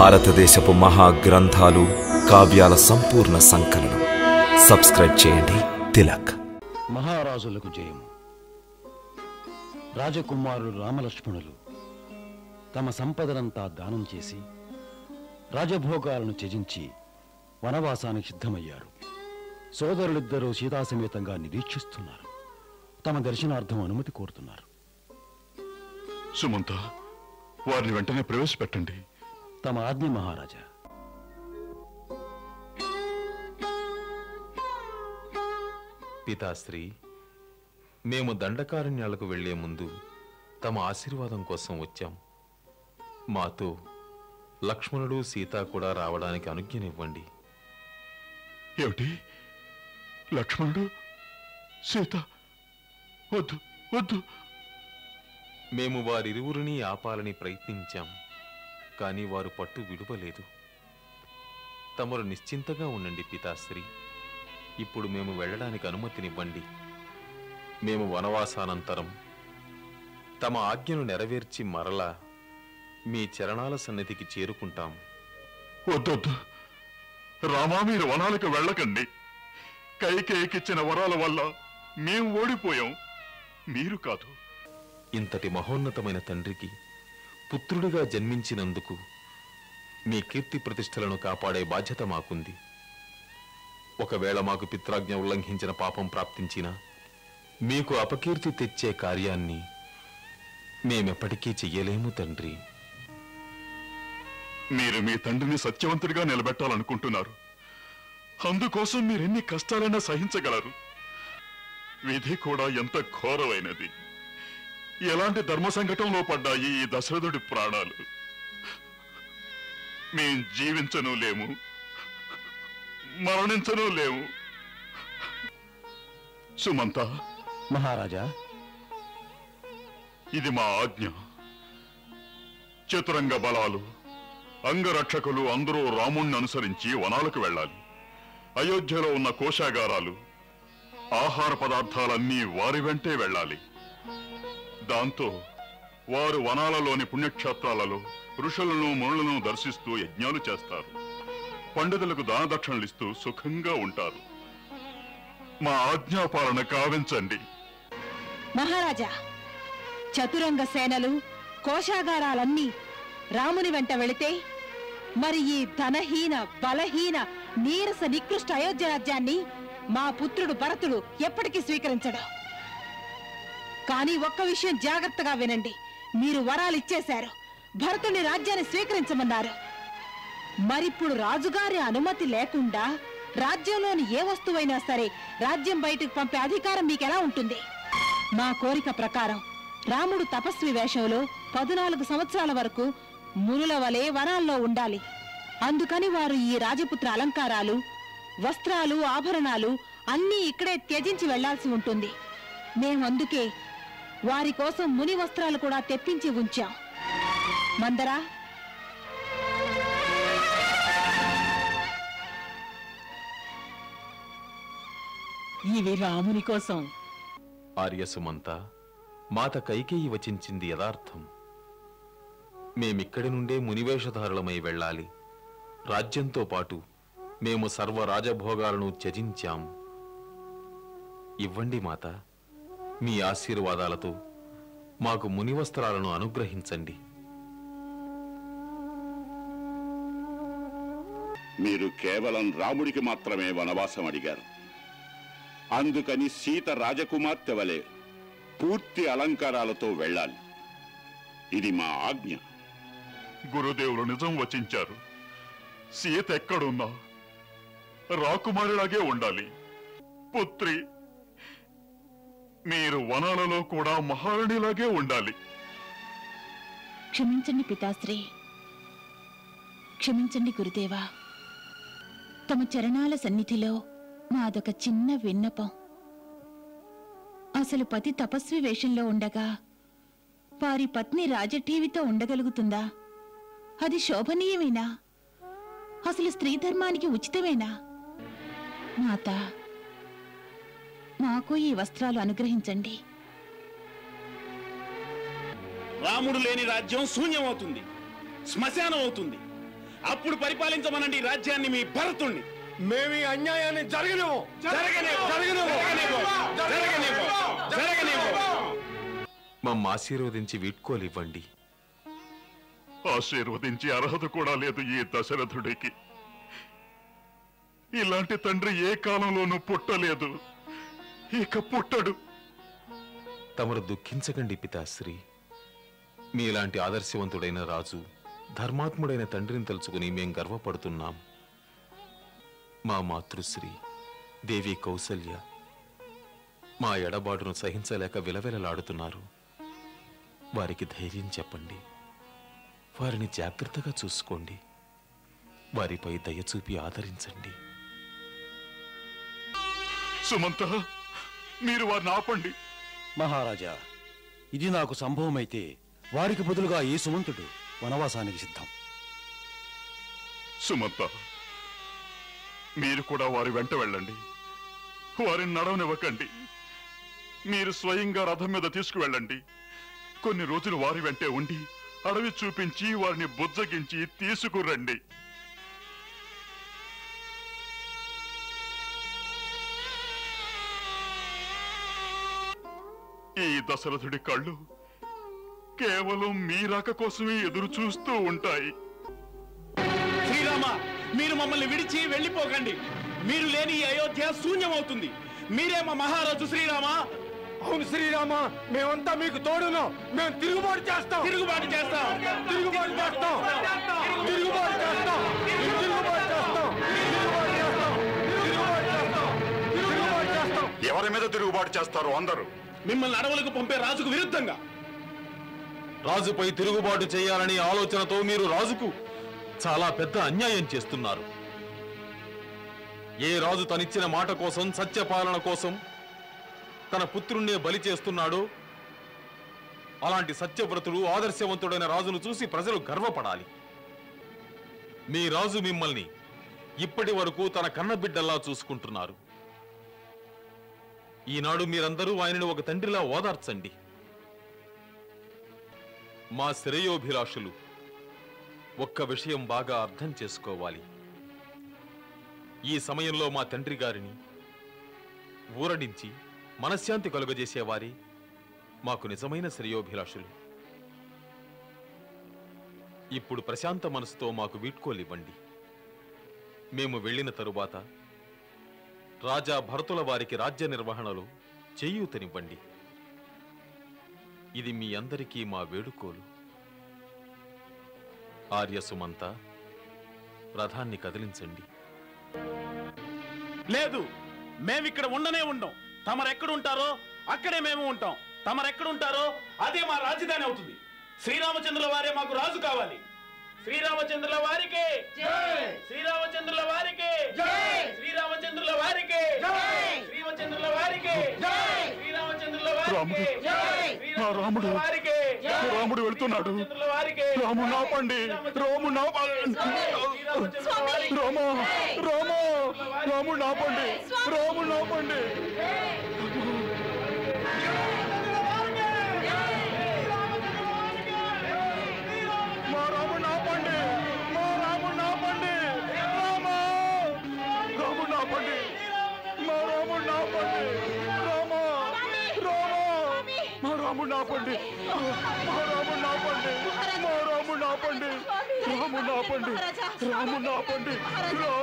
భారతదేశపు మహాగ్రంథాలు కావ్యాల సంపూర్ణ సంకలనం. సబ్స్క్రైబ్ చేయండి. తిలక్. మహారాజులకు జయము. రాజకుమారులు రామలక్ష్మణులు తమ సంపదనంతా దానం చేసి రాజభోగాలను త్యజించి వనవాసానికి సిద్ధమయ్యారు. సోదరులిద్దరూ సీతాసమేతంగా నిరీక్షిస్తున్నారు. తమ దర్శనార్థం అనుమతి కోరుతున్నారు. సుమంత, వారిని వెంటనే ప్రవేశపెట్టండి. తమ ఆజ్ఞ మహారాజా. పితాశ్రీ, మేము దండకారణ్యాలకు వెళ్లే ముందు తమ ఆశీర్వాదం కోసం వచ్చాం. మాతో లక్ష్మణుడు సీత కూడా రావడానికి అనుజ్ఞనివ్వండి. ఏమిటి? లక్ష్మణుడు సీత? వద్దు వద్దు. మేము వారిరువురిని ఆపాలని ప్రయత్నించాం, కానీ వారు పట్టు విడువలేదు. తమరు నిశ్చింతగా ఉండండి పితాశ్రీ. ఇప్పుడు మేము వెళ్ళడానికి అనుమతినివ్వండి. మేము వనవాసానంతరం తమ ఆజ్ఞను నెరవేర్చి మరలా మీ చరణాల సన్నిధికి చేరుకుంటాం. వద్దొద్దు రామా, మీరు వనాలకు వెళ్ళకండి. కైకేయికిచ్చిన వరాల వల్ల మేము ఓడిపోయాం, మీరు కాదు. ఇంతటి మహోన్నతమైన తండ్రికి పుత్రుడిగా జన్మించినందుకు మీ కీర్తి ప్రతిష్టలను కాపాడే బాధ్యత మాకుంది. ఒకవేళ మాకు పిత్రాజ్ఞ ఉల్లంఘించిన పాపం ప్రాప్తించినా మీకు అపకీర్తి తెచ్చే కార్యాన్ని మేమెప్పటికీ చెయ్యలేము తండ్రి. మీరు మీ తండ్రిని సత్యవంతుడిగా నిలబెట్టాలనుకుంటున్నారు. అందుకోసం మీరెన్ని కష్టాలైనా సహించగలరు. విధి కూడా ఎంత ఘోరమైనది. ఎలాంటి ధర్మ సంకటంలో పడ్డాయి ఈ దశరథుడి ప్రాణాలు. మేం జీవించను లేము, మరణించను లేము. సుమంత మహారాజా, ఇది మా ఆజ్ఞ. చతురంగ బలాలు, అంగరక్షకులు అందరూ రాముణ్ణి అనుసరించి వనాలకు వెళ్ళాలి. అయోధ్యలో ఉన్న కోశాగారాలు, ఆహార పదార్థాలన్నీ వారి వెంటే వెళ్ళాలి. దాంతో వారు వనాలలోని పుణ్యక్షేత్రాలలో ఋషులను మునులను దర్శిస్తూ యజ్ఞాలు చేస్తారు. పండితులకు దానదక్షిణలిస్తూ సుఖంగా ఉంటారు. మా ఆజ్ఞాపాలన కావించండి. మహారాజా, చతురంగ సేనలు, కోశాగారాలన్నీ రాముని వెంట వెళితే మరి ఈ ధనహీన, బలహీన, నీరస, నికృష్ట అయోధ్య రాజ్యాన్ని మా పుత్రుడు భరతుడు ఎప్పటికీ స్వీకరించడు. కానీ ఒక్క విషయం జాగ్రత్తగా వినండి. మీరు వరాలు ఇచ్చేశారు, భరతుని రాజ్యాన్ని స్వీకరించమన్నారు. మరిప్పుడు రాజుగారి అనుమతి లేకుండా రాజ్యంలోని ఏ వస్తువైనా సరే రాజ్యం బయటకు పంపే అధికారం మీకెలా ఉంటుంది? మా కోరిక ప్రకారం రాముడు తపస్వి వేషంలో 14 సంవత్సరాల వరకు మునుల వలె వనాల్లో ఉండాలి. అందుకని వారు ఈ రాజపుత్ర అలంకారాలు, వస్త్రాలు, ఆభరణాలు అన్నీ ఇక్కడే త్యజించి వెళ్లాల్సి ఉంటుంది. మేమందుకే వారి కోసం ముని వస్త్రాలు కూడా తెప్పించి ఉంచాం. మందరా, ఇవి రాముని కోసం. ఆర్యసుమంత, మాత కైకేయి వచించింది యథార్థం. మేమిక్కడి నుండే మునివేషధారులమై వెళ్ళాలి. రాజ్యంతో పాటు మేము సర్వ రాజభోగాలను త్యజించాం. ఇవ్వండి మాత, మీ ఆశీర్వాదాలతో మాకు మునివస్త్రాలను అనుగ్రహించండి. మీరు కేవలం రాముడికి మాత్రమే వనవాసం అడిగారు. అందుకని సీత రాజకుమార్తె వలె పూర్తి అలంకారాలతో వెళ్ళాలి. ఇది మా ఆజ్ఞ. గురుదేవులు నిజం వచించారు. సీత ఎక్కడున్నా రాకుమారిలాగే ఉండాలి. పుత్రి, మీరు వనాలలో కూడా మహారాణిలాగే ఉండాలి. క్షమించండి పితాశ్రీ, క్షమించండి గురుదేవా. తమ చరణాల సన్నిధిలో నాదొక చిన్న విన్నపం. అసలు పతి తపస్వి వేషంలో ఉండగా వారి పత్ని రాజఠీవితో ఉండగలుగుతుందా? అది శోభనీయమేనా? అసలు స్త్రీ ధర్మానికి ఉచితమేనా? మాత, మాకు ఈ వస్త్రాలు అనుగ్రహించండి. రాముడు లేని రాజ్యం శూన్యమవుతుంది, శ్మశానం అవుతుంది. అప్పుడు పరిపాలించమనండి రాజ్యాన్ని మీ భరతుణ్ణి. మేము ఈ అన్యాయాన్ని జరగనివ్వం. మమ్మ ఆశీర్వదించి వీడ్కోలివ్వండి. ఆశీర్వదించి అర్హత కూడా లేదు ఈ దశరథుడికి. ఇలాంటి తండ్రి ఏ కాలంలోనూ పుట్టలేదు, ఇక పుట్టడు. తమరు దుఃఖించకండి పితాశ్రీ. మీలాంటి ఆదర్శవంతుడైన రాజు, ధర్మాత్ముడైన తండ్రిని తలుచుకుని మేం గర్వపడుతున్నాం. మా మాతృశ్రీ దేవి కౌసల్య మా ఎడబాటును సహించలేక విలవిలలాడుతున్నారు. వారికి ధైర్యం చెప్పండి, వారిని జాగ్రత్తగా చూసుకోండి, వారిపై దయచూపి ఆదరించండి. సుమంత, మీరు వారిని ఆపండి. మహారాజా, ఇది నాకు సంభవమైతే వారికి బదులుగా ఈ సుమంతుడు వనవాసానికి సిద్ధం. సుమంత, మీరు కూడా వారి వెంట వెళ్ళండి. వారిని నడవనివ్వకండి. మీరు స్వయంగా రథం మీద తీసుకువెళ్ళండి. కొన్ని రోజులు వారి వెంటే ఉండి అడవి చూపించి వారిని బుజ్జగించి తీసుకురండి. ఈ దశరథుడి కళ్ళు కేవలం మీ రాక కోసమే ఎదురు చూస్తూ ఉంటాయి. శ్రీరామ, మీరు మమ్మల్ని విడిచి వెళ్ళిపోకండి. మీరు లేని ఈ అయోధ్య శూన్యమవుతుంది. మీరే మా మహారాజు శ్రీరామ. అవును శ్రీరామ, మేమంతా మీకు తోడును. మేము తిరుగుబాటు చేస్తాం. ఎవరి మీద తిరుగుబాటు చేస్తారు అందరూ? మిమ్మల్ని అడవులకు పంపే రాజుకు విరుద్ధంగా. రాజుపై తిరుగుబాటు చేయాలనే ఆలోచనతో మీరు రాజుకు చాలా పెద్ద అన్యాయం చేస్తున్నారు. ఏ రాజు తనిచ్చిన మాట కోసం, సత్యపాలన కోసం తన పుత్రుణ్ణే బలి చేస్తున్నాడో అలాంటి సత్యవ్రతుడు, ఆదర్శవంతుడైన రాజును చూసి ప్రజలు గర్వపడాలి. మీ రాజు మిమ్మల్ని ఇప్పటి వరకు తన కన్నబిడ్డల్లా చూసుకుంటున్నారు. ఈనాడు మీరందరూ ఆయనను ఒక తండ్రిలా ఓదార్చండి. మా శ్రేయోభిలాషులు ఒక్క విషయం బాగా అర్థం చేసుకోవాలి. ఈ సమయంలో మా తండ్రి గారిని ఊరడించి మనశ్శాంతి కలుగజేసేవారే మాకు నిజమైన శ్రేయోభిలాషులు. ఇప్పుడు ప్రశాంత మనసుతో మాకు వీడ్కోలివ్వండి. మేము వెళ్ళిన తరువాత రాజా భరతుల వారికి రాజ్య నిర్వహణలో చేయూతనివ్వండి. ఇది మీ అందరికీ మా వేడుకోలు. ఆర్య సుమంత, రథాన్ని కదిలించండి. లేదు, మేమిక్కడ ఉండనే ఉండం. తమరెక్కడుంటారో అక్కడే మేము ఉంటాం. తమరెక్కడుంటారో అదే మా రాజధాని అవుతుంది. శ్రీరామచంద్రుల వారే మాకు రాజు కావాలి. శ్రీరామచంద్రుల వారికి జై! శ్రీరామచంద్రుల వారికి జై! శ్రీరామచంద్రుల వారికి జై! శ్రీరామచంద్రుల వారికి జై! శ్రీరామచంద్రుల వారికి జై! రాముడు రాముడు వెళ్తున్నాడు. రాముడు ఆపండి. రాముడు ఆపండి. రాముడు ఆపండి. రాముడు ఆపండి. రాముడు ఆపండి. రాముడు ఆపండి. రాముడు ఆపండి. రాముడు ఆపండి. రాముడు ఆపండి.